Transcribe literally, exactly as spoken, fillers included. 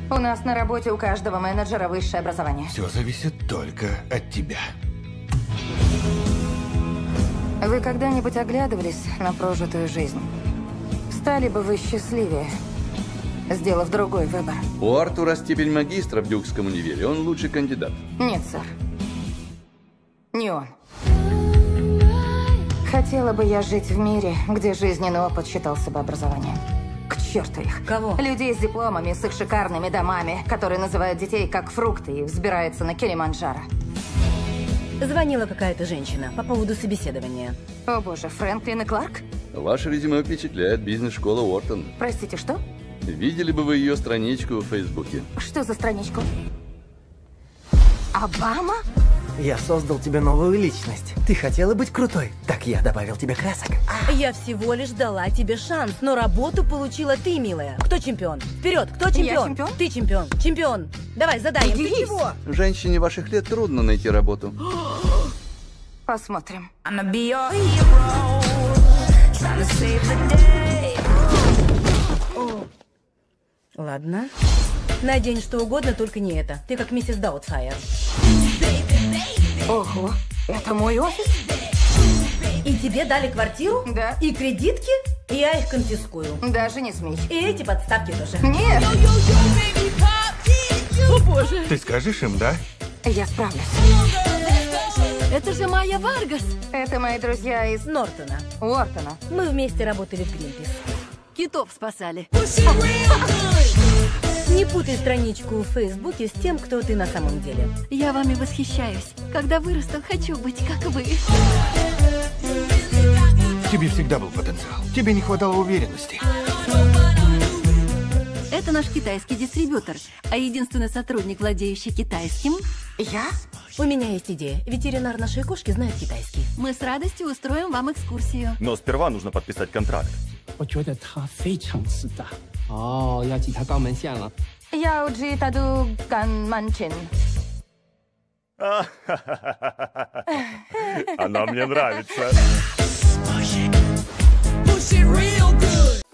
У нас на работе у каждого менеджера высшее образование. Все зависит только от тебя. Вы когда-нибудь оглядывались на прожитую жизнь? Стали бы вы счастливее, сделав другой выбор? У Артура степень магистра в Дюкском универе. Он лучший кандидат. Нет, сэр. Не он. Хотела бы я жить в мире, где жизненный опыт считался бы образованием. К черту их. Кого? Людей с дипломами, с их шикарными домами, которые называют детей как фрукты и взбираются на Килиманджаро. Звонила какая-то женщина по поводу собеседования. О боже, Фрэнклин и Кларк? Ваше резюме впечатляет. Бизнес-школа Уортон. Простите, что? Видели бы вы ее страничку в Фейсбуке? Что за страничку? Обама? Я создал тебе новую личность. Ты хотела быть крутой, так я добавил тебе красок. Я всего лишь дала тебе шанс, но работу получила ты, милая. Кто чемпион? Вперед, кто чемпион? Я чемпион? Ты чемпион. Чемпион. Давай, задаем. Ты чего? Женщине ваших лет трудно найти работу. Посмотрим. Ладно. Надень что угодно, только не это. Ты как миссис Даутфайр. Ого, это мой офис? И тебе дали квартиру? Да. И кредитки? Я их конфискую. Даже не смей. И эти подставки тоже. Нет! О, боже. Ты скажешь им, да? Я справлюсь. Это же Майя Варгас. Это мои друзья из Нортона. Уортона. Мы вместе работали в Гринпис. Китов спасали. Не путай страничку в Фейсбуке с тем, кто ты на самом деле. Я вами восхищаюсь. Когда вырасту, хочу быть как вы. В тебе всегда был потенциал. Тебе не хватало уверенности. Это наш китайский дистрибьютор. А единственный сотрудник, владеющий китайским, Я? У меня есть идея. Ветеринар нашей кошки знает китайский. мы с радостью устроим вам экскурсию. Но сперва нужно подписать контракт. 我觉得他非常自大。哦，要挤他肛门腺了。 Я уджи таду ганманчин. Она мне нравится.